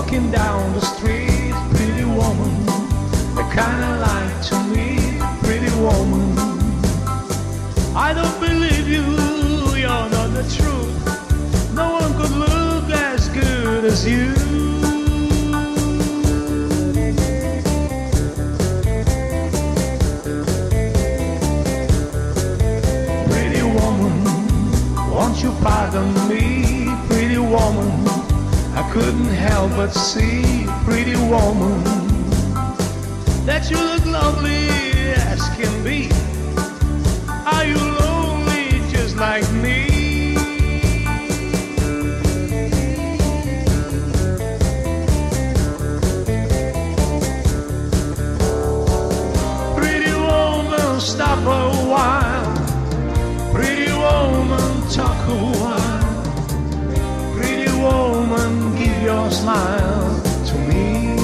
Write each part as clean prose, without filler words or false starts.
walking down the street, pretty woman, the kind I like to meet, pretty woman. I don't believe you, you're not the truth. No one could look as good as you. Pretty woman, won't you pardon me, pretty woman? I couldn't help but see, pretty woman, that you look lovely as can be. Are you lonely just like me? Pretty woman, stop a while. Pretty woman, talk a while. Pretty woman, give your smile to me.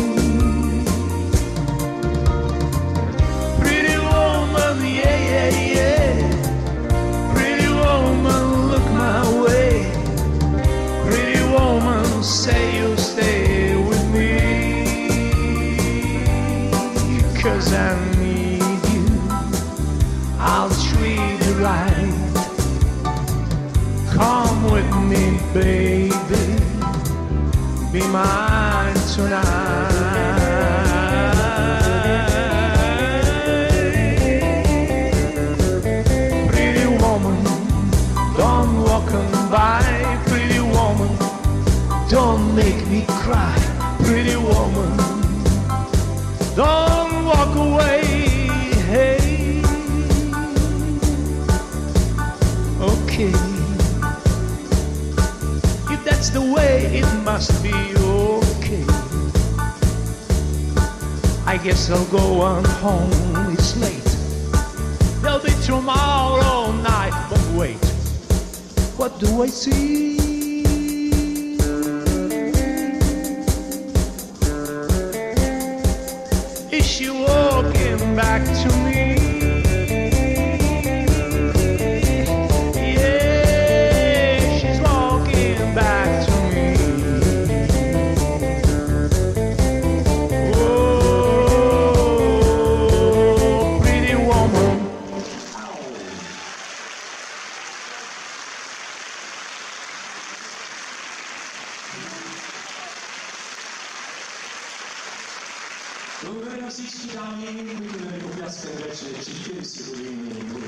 Pretty woman, yeah, yeah, yeah. Pretty woman, look my way. Pretty woman, say you'll stay with me. 'Cause I need you, I'll treat you right. Come with me, baby, be mine tonight. Pretty woman, don't walk on by. Pretty woman, don't make me cry. Pretty woman, don't walk away. Hey, okay, if that's the way, it must be okay. I guess I'll go on home, it's late. There'll be tomorrow night, but wait, what do I see? Is she walking back to me? Yeah, she's walking back to me. Oh, pretty woman. Dobrej rasiści dami, my opiaskę rzeczy, czy kiedy